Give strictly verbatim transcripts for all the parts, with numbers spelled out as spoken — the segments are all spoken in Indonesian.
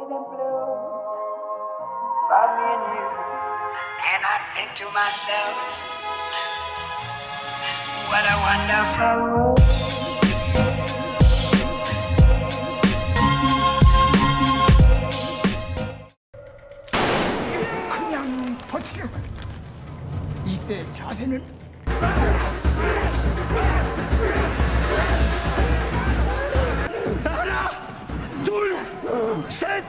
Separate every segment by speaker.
Speaker 1: faded blue for me and you. And I think to myself, what a wonderful world.
Speaker 2: 그냥 버티려고. 이때 자세는 하나, 둘, 셋.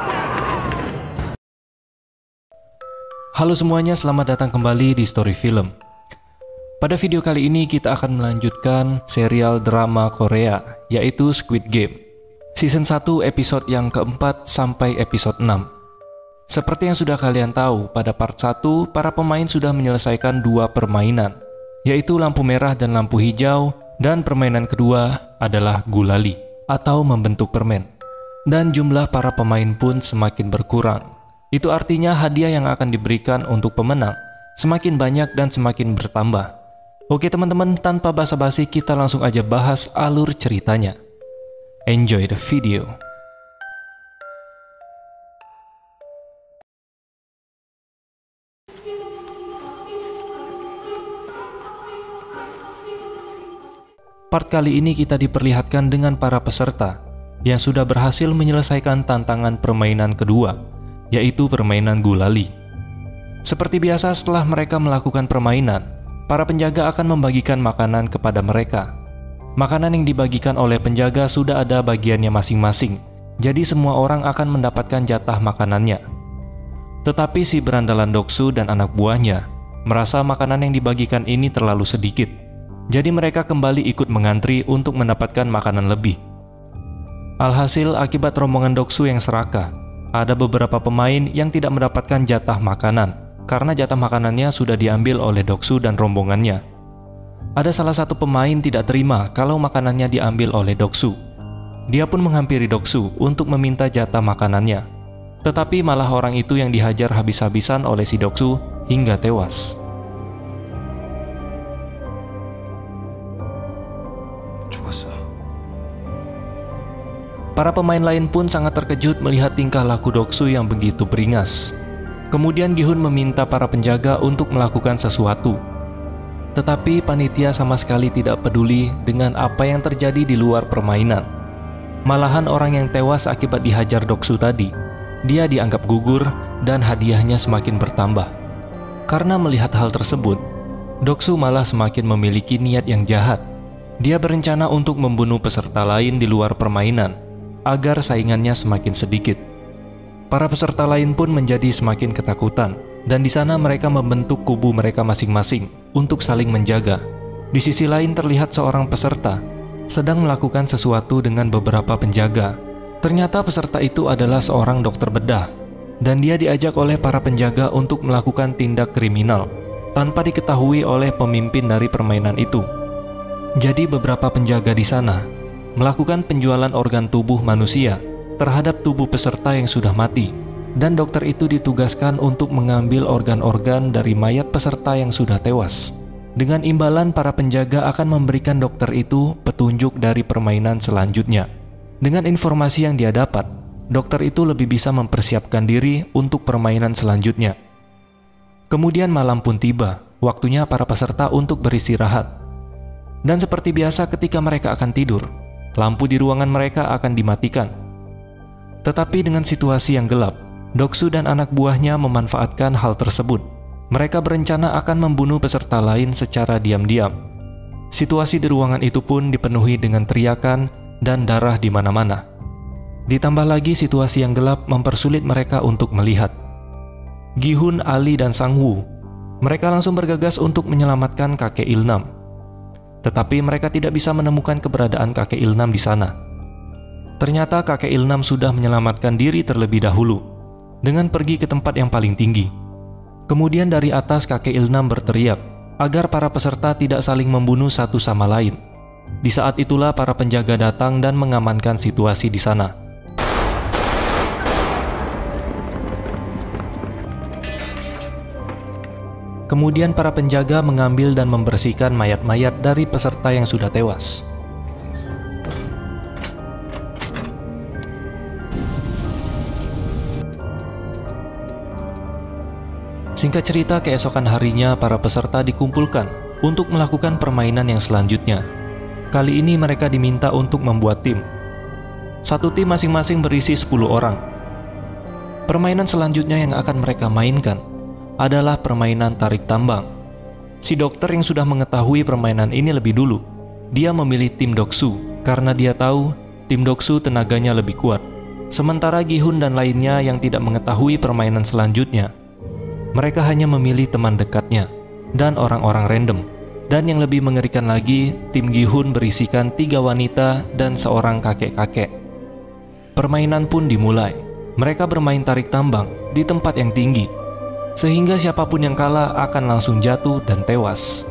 Speaker 3: Halo semuanya, selamat datang kembali di Story Film. Pada video kali ini kita akan melanjutkan serial drama Korea, yaitu Squid Game. Season satu episode yang keempat sampai episode enam. Seperti yang sudah kalian tahu, pada part satu, para pemain sudah menyelesaikan dua permainan, yaitu lampu merah dan lampu hijau, dan permainan kedua adalah gulali, atau membentuk permen. Dan jumlah para pemain pun semakin berkurang. Itu artinya hadiah yang akan diberikan untuk pemenang semakin banyak dan semakin bertambah. Oke teman-teman, tanpa basa-basi kita langsung aja bahas alur ceritanya. Enjoy the video. Part kali ini kita diperlihatkan dengan para peserta yang sudah berhasil menyelesaikan tantangan permainan kedua, yaitu permainan gulali. Seperti biasa, setelah mereka melakukan permainan, para penjaga akan membagikan makanan kepada mereka. Makanan yang dibagikan oleh penjaga sudah ada bagiannya masing-masing, jadi semua orang akan mendapatkan jatah makanannya. Tetapi si berandalan Doksu dan anak buahnya merasa makanan yang dibagikan ini terlalu sedikit. Jadi mereka kembali ikut mengantri untuk mendapatkan makanan lebih. Alhasil, akibat rombongan Doksu yang serakah, ada beberapa pemain yang tidak mendapatkan jatah makanan karena jatah makanannya sudah diambil oleh Doksu dan rombongannya. Ada salah satu pemain tidak terima kalau makanannya diambil oleh Doksu. Dia pun menghampiri Doksu untuk meminta jatah makanannya. Tetapi malah orang itu yang dihajar habis-habisan oleh si Doksu hingga tewas. Para pemain lain pun sangat terkejut melihat tingkah laku Doksu yang begitu beringas. Kemudian Gi-hun meminta para penjaga untuk melakukan sesuatu. Tetapi panitia sama sekali tidak peduli dengan apa yang terjadi di luar permainan. Malahan orang yang tewas akibat dihajar Doksu tadi, dia dianggap gugur dan hadiahnya semakin bertambah. Karena melihat hal tersebut, Doksu malah semakin memiliki niat yang jahat. Dia berencana untuk membunuh peserta lain di luar permainan, agar saingannya semakin sedikit. Para peserta lain pun menjadi semakin ketakutan, dan di sana mereka membentuk kubu mereka masing-masing untuk saling menjaga. Di sisi lain terlihat seorang peserta sedang melakukan sesuatu dengan beberapa penjaga. Ternyata peserta itu adalah seorang dokter bedah, dan dia diajak oleh para penjaga untuk melakukan tindak kriminal tanpa diketahui oleh pemimpin dari permainan itu. Jadi beberapa penjaga di sana melakukan penjualan organ tubuh manusia terhadap tubuh peserta yang sudah mati, dan dokter itu ditugaskan untuk mengambil organ-organ dari mayat peserta yang sudah tewas. Dengan imbalan, para penjaga akan memberikan dokter itu petunjuk dari permainan selanjutnya. Dengan informasi yang dia dapat, dokter itu lebih bisa mempersiapkan diri untuk permainan selanjutnya. Kemudian malam pun tiba, waktunya para peserta untuk beristirahat. Dan seperti biasa ketika mereka akan tidur, lampu di ruangan mereka akan dimatikan. Tetapi dengan situasi yang gelap, Doksu dan anak buahnya memanfaatkan hal tersebut. Mereka berencana akan membunuh peserta lain secara diam-diam. Situasi di ruangan itu pun dipenuhi dengan teriakan dan darah di mana-mana. Ditambah lagi situasi yang gelap mempersulit mereka untuk melihat. Gi-hun, Ali, dan Sang-woo, mereka langsung bergegas untuk menyelamatkan kakek Ilnam. Tetapi mereka tidak bisa menemukan keberadaan kakek Ilnam di sana. Ternyata kakek Ilnam sudah menyelamatkan diri terlebih dahulu dengan pergi ke tempat yang paling tinggi. Kemudian dari atas kakek Ilnam berteriak agar para peserta tidak saling membunuh satu sama lain. Di saat itulah para penjaga datang dan mengamankan situasi di sana. Kemudian para penjaga mengambil dan membersihkan mayat-mayat dari peserta yang sudah tewas. Singkat cerita, keesokan harinya para peserta dikumpulkan untuk melakukan permainan yang selanjutnya. Kali ini mereka diminta untuk membuat tim. Satu tim masing-masing berisi sepuluh orang. Permainan selanjutnya yang akan mereka mainkan adalah permainan tarik tambang. Si dokter yang sudah mengetahui permainan ini lebih dulu, dia memilih tim Doksu karena dia tahu tim Doksu tenaganya lebih kuat. Sementara Gi-hun dan lainnya yang tidak mengetahui permainan selanjutnya, mereka hanya memilih teman dekatnya dan orang-orang random. Dan yang lebih mengerikan lagi, tim Gi-hun berisikan tiga wanita dan seorang kakek-kakek. Permainan pun dimulai. Mereka bermain tarik tambang di tempat yang tinggi, sehingga siapapun yang kalah akan langsung jatuh dan tewas.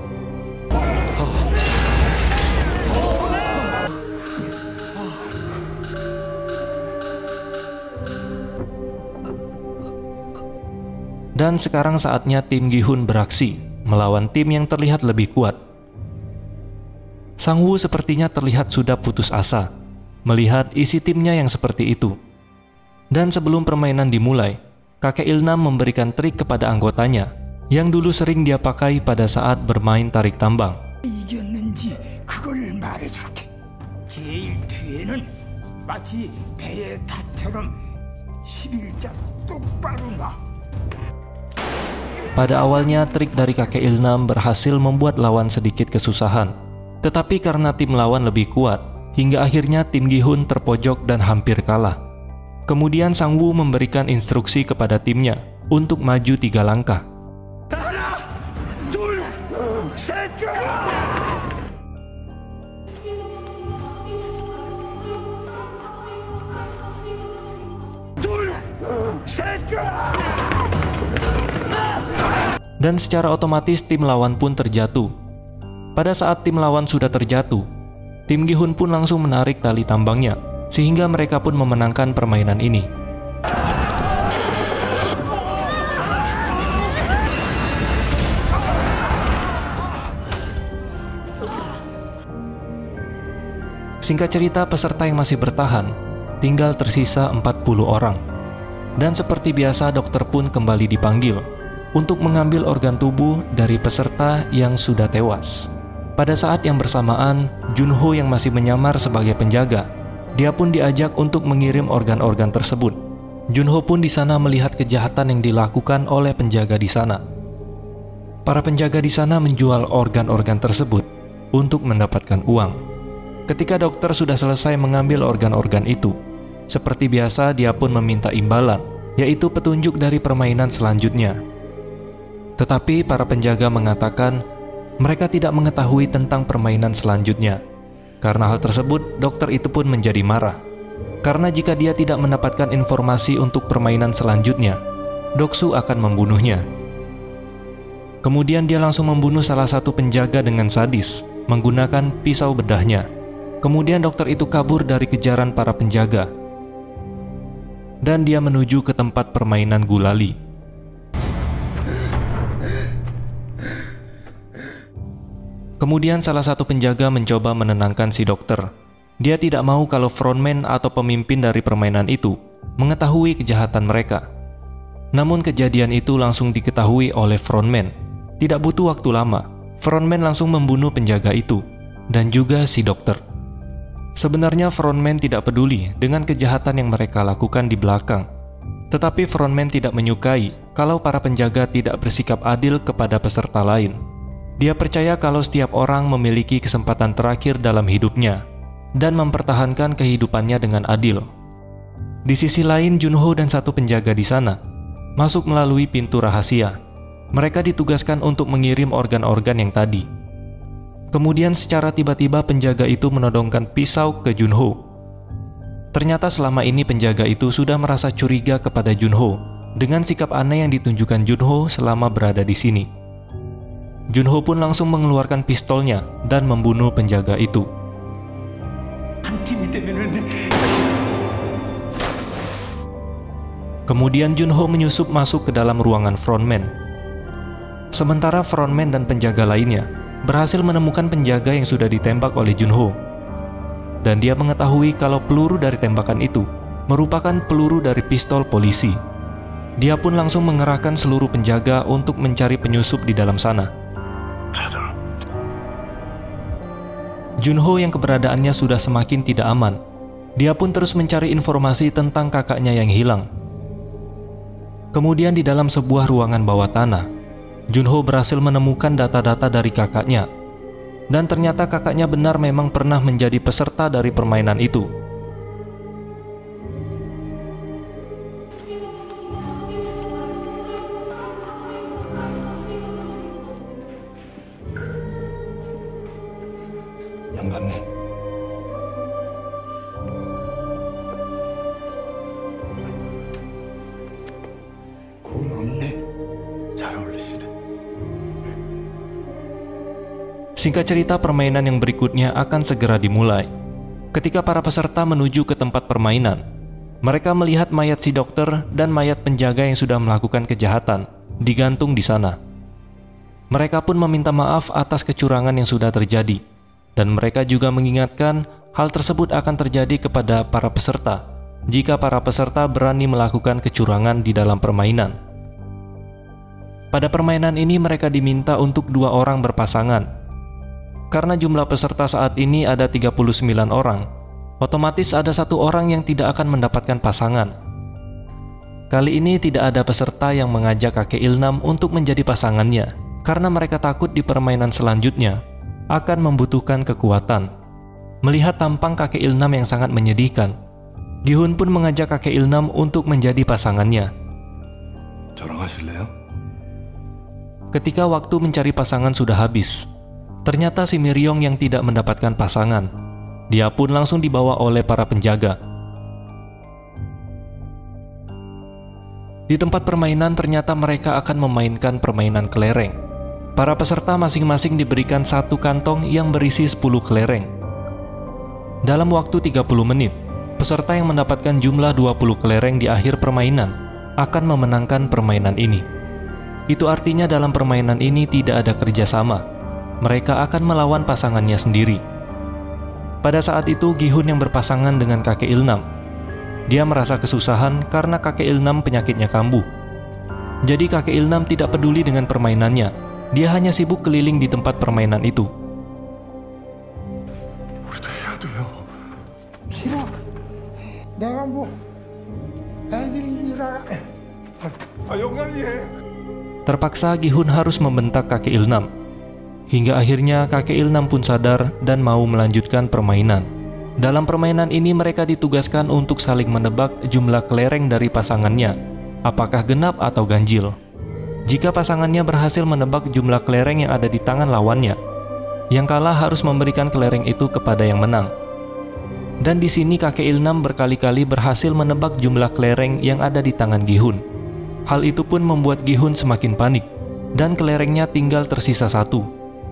Speaker 3: Dan sekarang saatnya tim Gi-hun beraksi melawan tim yang terlihat lebih kuat. Sang-woo sepertinya terlihat sudah putus asa melihat isi timnya yang seperti itu. Dan sebelum permainan dimulai, kakek Il-nam memberikan trik kepada anggotanya yang dulu sering dia pakai pada saat bermain tarik tambang.
Speaker 2: 이겼는지 그걸 말해줄게. 제일 뒤에는 마치 배의 탑처럼 십일자 똑바로 놔.
Speaker 3: Pada awalnya trik dari kakek Il-nam berhasil membuat lawan sedikit kesusahan. Tetapi karena tim lawan lebih kuat, hingga akhirnya tim Gi-hun terpojok dan hampir kalah. Kemudian Sang-woo memberikan instruksi kepada timnya untuk maju tiga langkah.
Speaker 2: 하나, 둘, 셋. 둘, 셋.
Speaker 3: Dan secara otomatis tim lawan pun terjatuh. Pada saat tim lawan sudah terjatuh, tim Gi-hun pun langsung menarik tali tambangnya, sehingga mereka pun memenangkan permainan ini. Singkat cerita, peserta yang masih bertahan tinggal tersisa empat puluh orang. Dan seperti biasa, dokter pun kembali dipanggil untuk mengambil organ tubuh dari peserta yang sudah tewas. Pada saat yang bersamaan, Junho yang masih menyamar sebagai penjaga, dia pun diajak untuk mengirim organ-organ tersebut. Junho pun di sana melihat kejahatan yang dilakukan oleh penjaga di sana. Para penjaga di sana menjual organ-organ tersebut untuk mendapatkan uang. Ketika dokter sudah selesai mengambil organ-organ itu, seperti biasa dia pun meminta imbalan, yaitu petunjuk dari permainan selanjutnya. Tetapi para penjaga mengatakan mereka tidak mengetahui tentang permainan selanjutnya. Karena hal tersebut, dokter itu pun menjadi marah. Karena jika dia tidak mendapatkan informasi untuk permainan selanjutnya, Doksu akan membunuhnya. Kemudian dia langsung membunuh salah satu penjaga dengan sadis, menggunakan pisau bedahnya. Kemudian dokter itu kabur dari kejaran para penjaga. Dan dia menuju ke tempat permainan gulali. Kemudian salah satu penjaga mencoba menenangkan si dokter. Dia tidak mau kalau frontman atau pemimpin dari permainan itu mengetahui kejahatan mereka. Namun kejadian itu langsung diketahui oleh frontman. Tidak butuh waktu lama, frontman langsung membunuh penjaga itu dan juga si dokter. Sebenarnya frontman tidak peduli dengan kejahatan yang mereka lakukan di belakang. Tetapi frontman tidak menyukai kalau para penjaga tidak bersikap adil kepada peserta lain. Dia percaya kalau setiap orang memiliki kesempatan terakhir dalam hidupnya dan mempertahankan kehidupannya dengan adil. Di sisi lain, Junho dan satu penjaga di sana masuk melalui pintu rahasia. Mereka ditugaskan untuk mengirim organ-organ yang tadi. Kemudian secara tiba-tiba penjaga itu menodongkan pisau ke Junho. Ternyata selama ini penjaga itu sudah merasa curiga kepada Junho dengan sikap aneh yang ditunjukkan Junho selama berada di sini. Junho pun langsung mengeluarkan pistolnya dan membunuh penjaga itu. Kemudian Junho menyusup masuk ke dalam ruangan frontman. Sementara frontman dan penjaga lainnya berhasil menemukan penjaga yang sudah ditembak oleh Junho. Dan dia mengetahui kalau peluru dari tembakan itu merupakan peluru dari pistol polisi. Dia pun langsung mengerahkan seluruh penjaga untuk mencari penyusup di dalam sana. Junho yang keberadaannya sudah semakin tidak aman. Dia pun terus mencari informasi tentang kakaknya yang hilang. Kemudian di dalam sebuah ruangan bawah tanah, Junho berhasil menemukan data-data dari kakaknya. Dan ternyata kakaknya benar memang pernah menjadi peserta dari permainan itu.
Speaker 2: 영감네. 고맙네. 잘 어울리시네.
Speaker 3: Singkat cerita, permainan yang berikutnya akan segera dimulai. Ketika para peserta menuju ke tempat permainan, mereka melihat mayat si dokter dan mayat penjaga yang sudah melakukan kejahatan digantung di sana. Mereka pun meminta maaf atas kecurangan yang sudah terjadi, dan mereka juga mengingatkan hal tersebut akan terjadi kepada para peserta jika para peserta berani melakukan kecurangan di dalam permainan. Pada permainan ini mereka diminta untuk dua orang berpasangan. Karena jumlah peserta saat ini ada tiga puluh sembilan orang, otomatis ada satu orang yang tidak akan mendapatkan pasangan. Kali ini tidak ada peserta yang mengajak kakek Ilnam untuk menjadi pasangannya, karena mereka takut di permainan selanjutnya akan membutuhkan kekuatan. Melihat tampang kakek Ilnam yang sangat menyedihkan, Gi-hun pun mengajak kakek Ilnam untuk menjadi pasangannya.
Speaker 2: 저랑 하실래요?
Speaker 3: Ketika waktu mencari pasangan sudah habis, ternyata si Miryong yang tidak mendapatkan pasangan. Dia pun langsung dibawa oleh para penjaga. Di tempat permainan ternyata mereka akan memainkan permainan kelereng. Para peserta masing-masing diberikan satu kantong yang berisi sepuluh kelereng. Dalam waktu tiga puluh menit, peserta yang mendapatkan jumlah dua puluh kelereng di akhir permainan akan memenangkan permainan ini. Itu artinya dalam permainan ini tidak ada kerjasama. Mereka akan melawan pasangannya sendiri. Pada saat itu Gi-hun yang berpasangan dengan kakek Ilnam. Dia merasa kesusahan karena kakek Ilnam penyakitnya kambuh. Jadi kakek Ilnam tidak peduli dengan permainannya. Dia hanya sibuk keliling di tempat permainan itu.
Speaker 2: 우리도 해야 돼요.
Speaker 4: 싫어. 내가 뭐 애들인 줄 알아.
Speaker 2: 아, 영감님.
Speaker 3: Terpaksa Gi-hun harus membentak kakek Ilnam. Hingga akhirnya kakek Ilnam pun sadar dan mau melanjutkan permainan. Dalam permainan ini mereka ditugaskan untuk saling menebak jumlah kelereng dari pasangannya, apakah genap atau ganjil. Jika pasangannya berhasil menebak jumlah kelereng yang ada di tangan lawannya, yang kalah harus memberikan kelereng itu kepada yang menang. Dan di sini kakek Ilnam berkali-kali berhasil menebak jumlah kelereng yang ada di tangan Gi-hun. Hal itu pun membuat Gi-hun semakin panik, dan kelerengnya tinggal tersisa satu.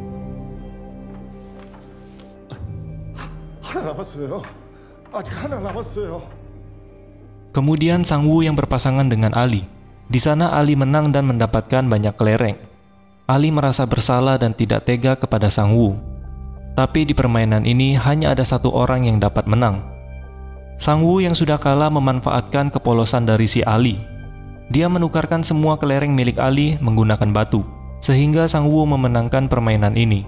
Speaker 2: 하나 남았어요. 아직 하나 남았어요.
Speaker 3: Kemudian Sang-woo yang berpasangan dengan Ali. Di sana Ali menang dan mendapatkan banyak kelereng. Ali merasa bersalah dan tidak tega kepada Sang-woo. Tapi di permainan ini hanya ada satu orang yang dapat menang. Sang-woo yang sudah kalah memanfaatkan kepolosan dari si Ali. Dia menukarkan semua kelereng milik Ali menggunakan batu, sehingga Sang-woo memenangkan permainan ini.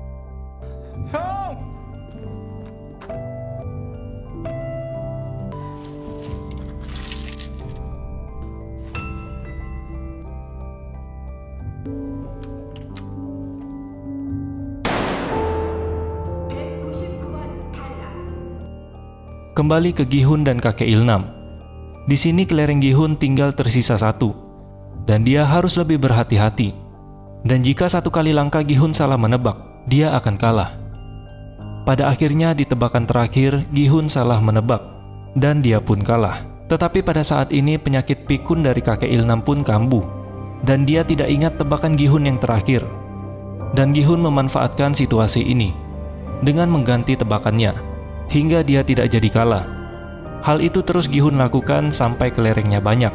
Speaker 3: Kembali ke Gi-hun dan kakek Ilnam. Di sini kelereng Gi-hun tinggal tersisa satu, dan dia harus lebih berhati-hati. Dan jika satu kali langkah Gi-hun salah menebak, dia akan kalah. Pada akhirnya di tebakan terakhir, Gi-hun salah menebak, dan dia pun kalah. Tetapi pada saat ini penyakit pikun dari kakek Ilnam pun kambuh, dan dia tidak ingat tebakan Gi-hun yang terakhir. Dan Gi-hun memanfaatkan situasi ini dengan mengganti tebakannya, hingga dia tidak jadi kalah. Hal itu terus Gi-hun lakukan sampai kelerengnya banyak.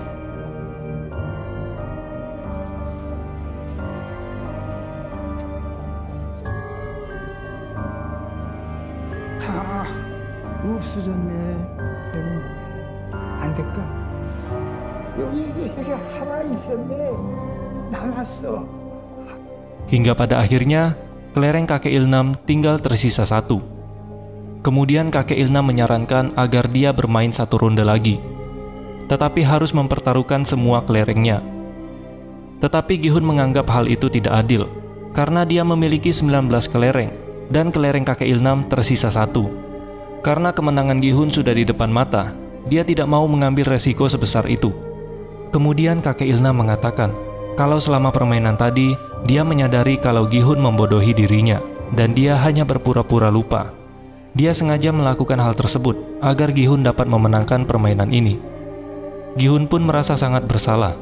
Speaker 4: 다 없어졌네. 얘는 안 될까? 여기 걔가 가만히 있었네. 남았어.
Speaker 3: Hingga pada akhirnya, kelereng kakek Ilnam tinggal tersisa satu. Kemudian kakek Ilnam menyarankan agar dia bermain satu ronde lagi, tetapi harus mempertaruhkan semua kelerengnya. Tetapi Gihun menganggap hal itu tidak adil, karena dia memiliki sembilan belas kelereng, dan kelereng kakek Ilnam tersisa satu. Karena kemenangan Gihun sudah di depan mata, dia tidak mau mengambil resiko sebesar itu. Kemudian kakek Ilnam mengatakan, kalau selama permainan tadi, dia menyadari kalau Gihun membodohi dirinya, dan dia hanya berpura-pura lupa. Dia sengaja melakukan hal tersebut, agar Gihun dapat memenangkan permainan ini. Gihun pun merasa sangat bersalah.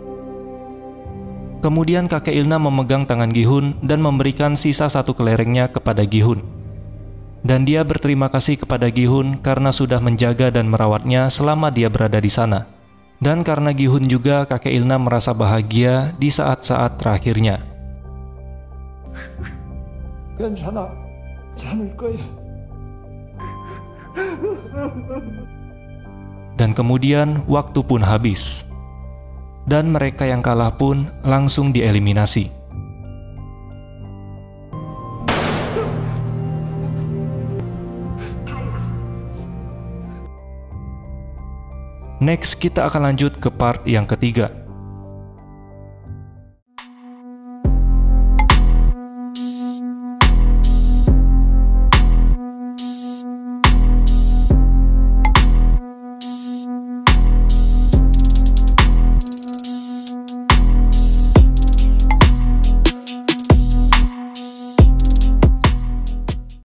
Speaker 3: Kemudian kakek Ilnam memegang tangan Gihun dan memberikan sisa satu kelerengnya kepada Gihun. Dan dia berterima kasih kepada Gihun karena sudah menjaga dan merawatnya selama dia berada di sana. Dan karena Gihun juga, kakek Ilnam merasa bahagia di saat-saat terakhirnya.
Speaker 4: 괜찮아. 참을 거야.
Speaker 3: Dan kemudian waktu pun habis. Dan mereka yang kalah pun langsung dieliminasi. Next, kita akan lanjut ke part yang ketiga.